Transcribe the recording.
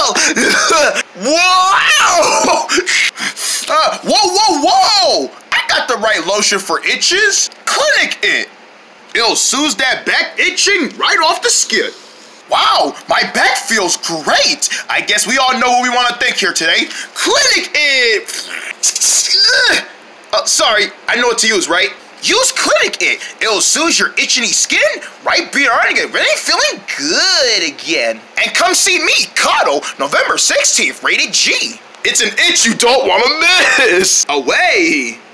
Wow! Whoa! I got the right lotion for itches. Clinic It. It'll soothe that back itching right off the skin. Wow, my back feels great. I guess we all know what we want to think here today. Clinic It. Sorry, I know what to use, right? Use Clinic It. It'll soothe your itchy skin right beyond get really feeling good again. And come see me, Koddle, November 16th, rated G. It's an itch you don't want to miss. Away.